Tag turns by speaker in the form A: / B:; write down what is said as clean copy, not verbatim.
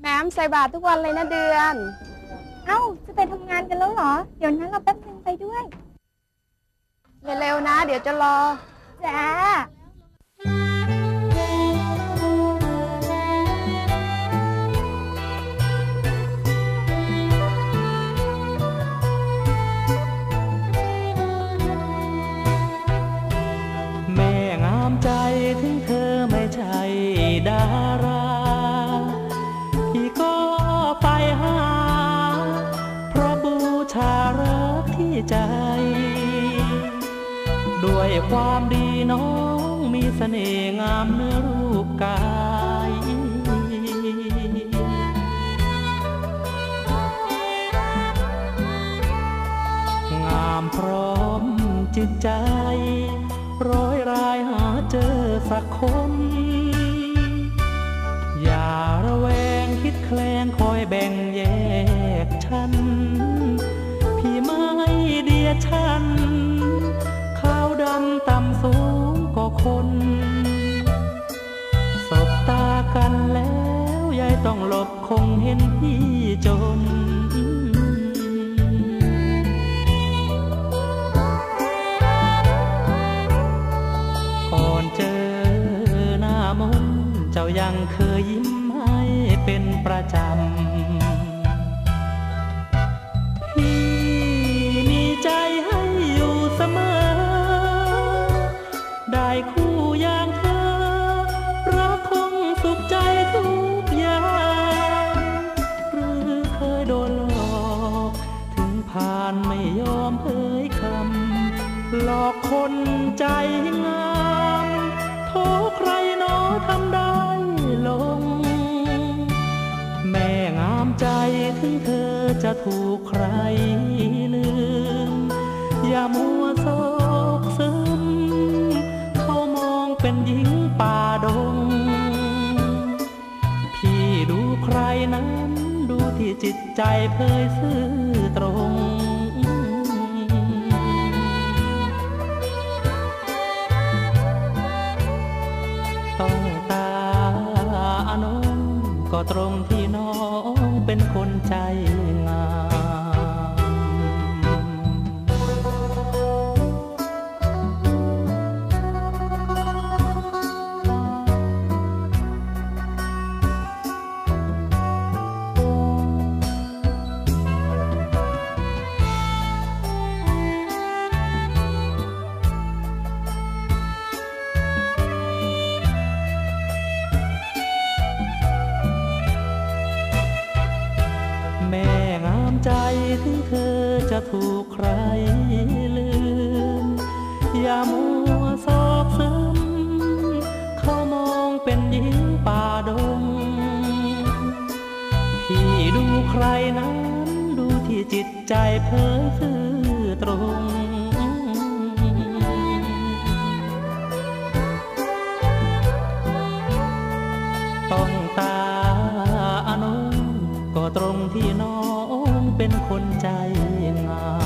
A: แม่ใส่บาตรทุกวันเลยนะเดือน
B: เอ้าจะไปทำงานกันแล้วเหรอเดี๋ยวนั้นเราแป๊บนึงไปด้วย
A: เร็วๆนะเดี๋ยวจะรอ
B: จ้า
C: แม่งามใจถึงเธอไม่ใช่ดาราพี่ก็ไปหาเพราะบูชารักที่ใจด้วยความดีน้องมีเสน่ห์งามเนื้อรูปกายงามพร้อมจิตใจร้อยรายหาเจอสักคนอย่าระแวงคิดแคลงคอยแบ่งแยกฉันพี่ไม่เดียดฉันขาวดำต่ำสูงก็คนสบตากันแล้วยายต้องหลบคงเห็นพี่จนเจ้ายังเคยยิ้มให้เป็นประจำพี่มีใจให้อยู่เสมอได้คู่อย่างเธอรักคงสุขใจทุกอย่างหรือเคยโดนหลอกถึงผ่านไม่ยอมเอ่ยคำหลอกคนใจงามโทษใครหนอทำได้ลงแม่งามใจถึงเธอจะถูกใครลืมอย่ามัวโศกซึมเขามองเป็นหญิงป่าดงพี่ดูใครนั้นดูที่จิตใจเผยซื่อตรงก็ตรงที่น้องเป็นคนใจงใจถึงเธอจะถูกใครลืมอย่ามัวซอกซึมเขามองเป็นหญิงป่าดงพี่ดูใครนั้นดูที่จิตใจเผยซื่อตรงต้องตาอนงก็ตรงที่น้องเป็นคนใจงาม